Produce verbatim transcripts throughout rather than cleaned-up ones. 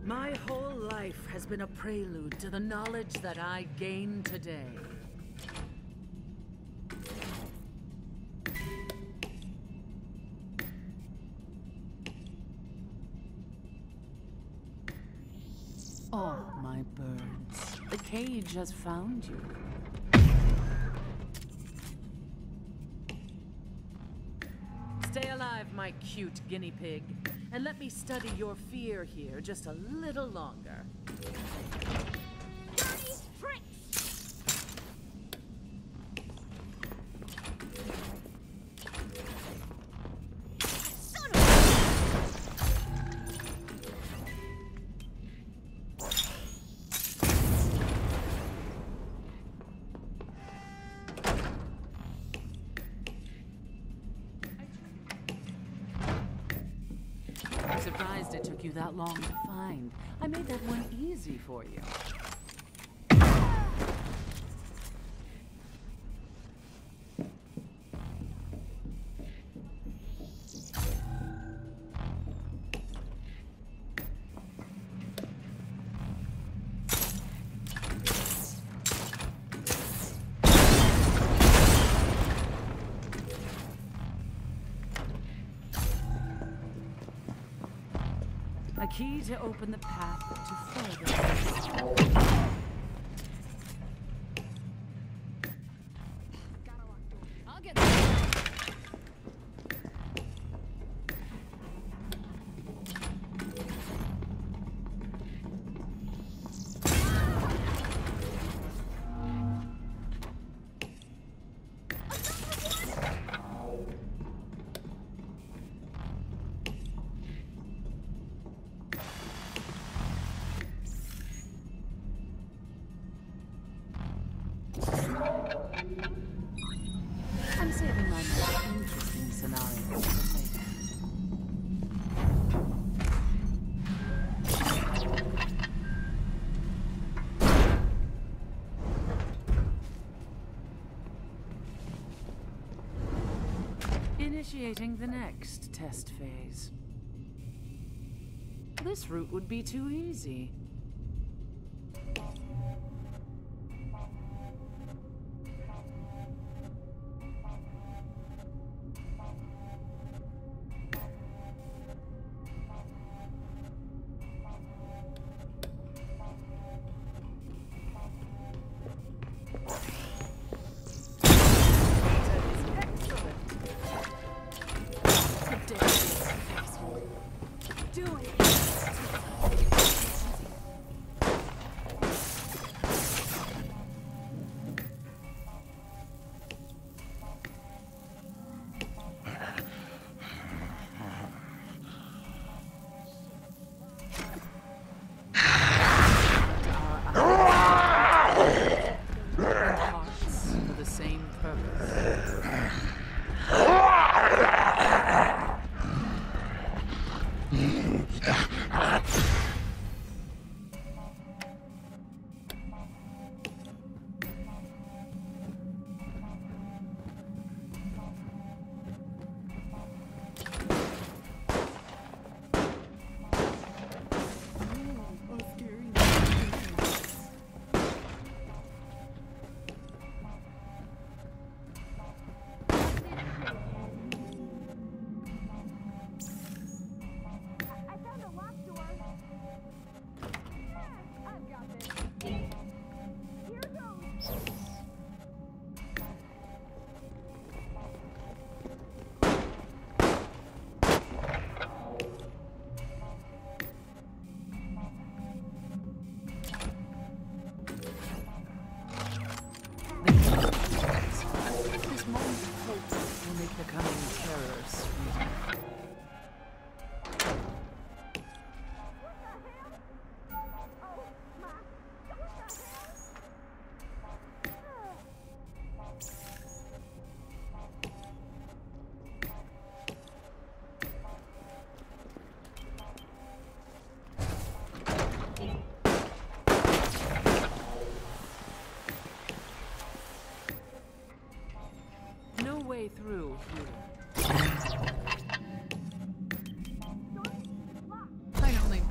My whole life has been a prelude to the knowledge that I gained today. Oh, my birds. The cage has found you. Stay alive, my cute guinea pig, and let me study your fear here just a little longer. Dirty tricks! Son of I'm surprised it took you that long to find. I made that one easy for you. A key to open the path to further. I'll get that. I'm saving my most interesting scenarios for later. Initiating the next test phase. This route would be too easy.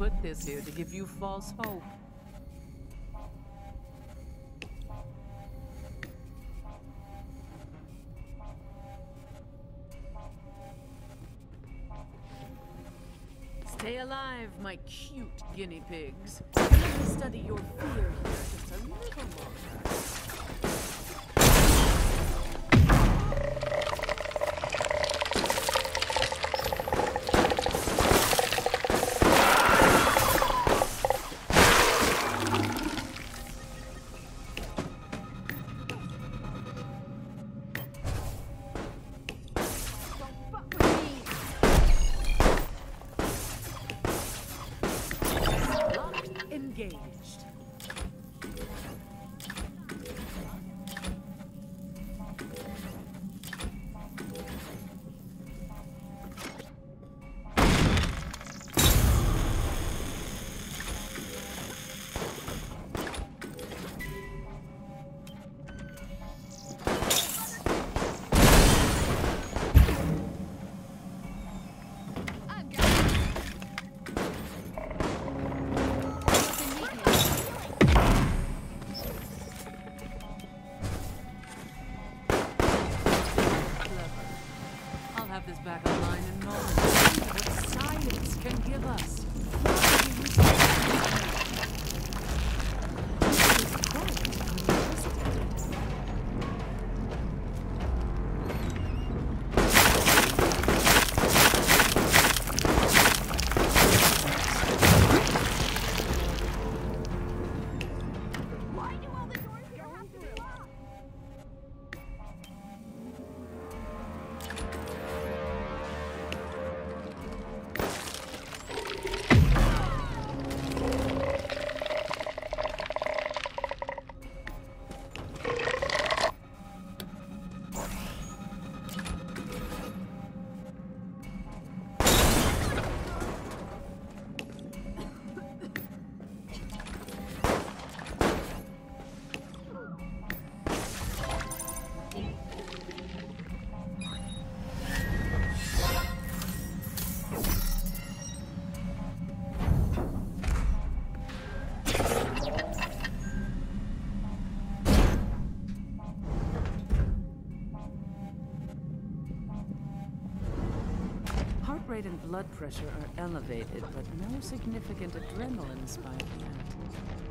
put this here to give you false hope. Stay alive, my cute guinea pigs. Let me study your fear here just a little longer. Engaged. Have this back online in moments. What science can give us. Why do all the doors here have to be locked? Heart rate and blood pressure are elevated, but no significant adrenaline spike yet.